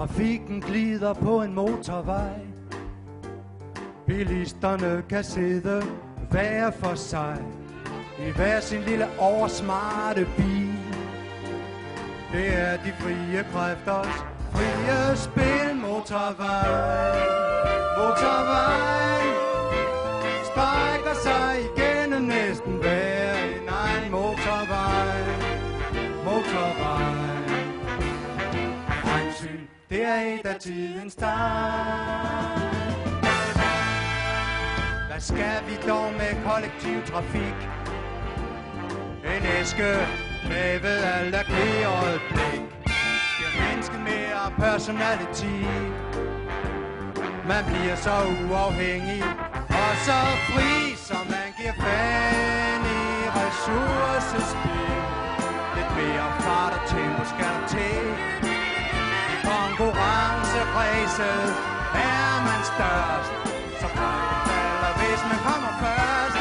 Trafikken glider på en motorvej. Bilisterne kan sidde hver for sig i hver sin lille oversmarte bil. Det er de frie kræfters frie spil. Motorvej, motorvej strækker sig igennem næsten hver en egen motorvej. Motorvej, fremsyn, det er et af tidens tegn. Hvad skal vi dog med kollektiv trafik? En æske lavet af lakeret blik giver mennesket mere personalitet. Man bliver så uafhængig og så fri, som man giver fan i ressourcespil. Lidt mere fart og tempo skal der til. Konkurrenceræset er man størst, så folk falder, hvis man kommer først.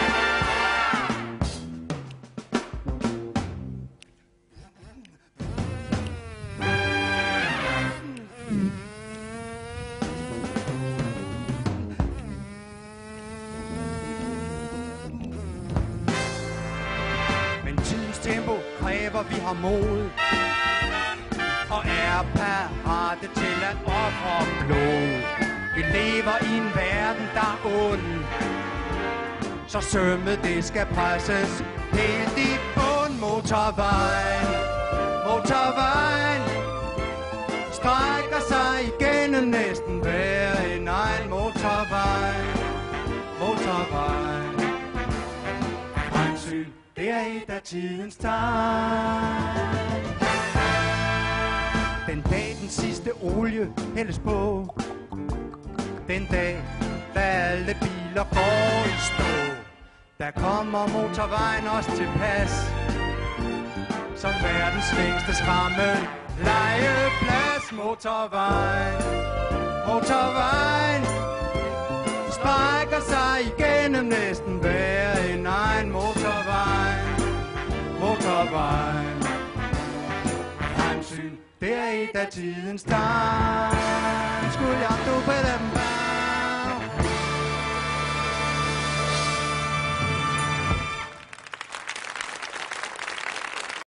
Men tidens tempo kræver, vi har mod og er parate til at ofre blod. Vi lever i en verden, der er ond, så sømmet det skal presses helt i bund. Motorvejen, motorvejen strækker sig igennem næsten hver en egen motorvej. Motorvejen, fremsyn, det er et af tidens tegn. Den dag den sidste olie hældes på, den dag da alle biler går i stå, der kommer motorvejen også til pas som verdens længste skræmme legeplads. Motorvejen, motorvejen strækker sig igennem næsten hver en egen motorvej. Motorvejen, fremsyn, det er et af tidens tegn. Skulle jeg du på dem?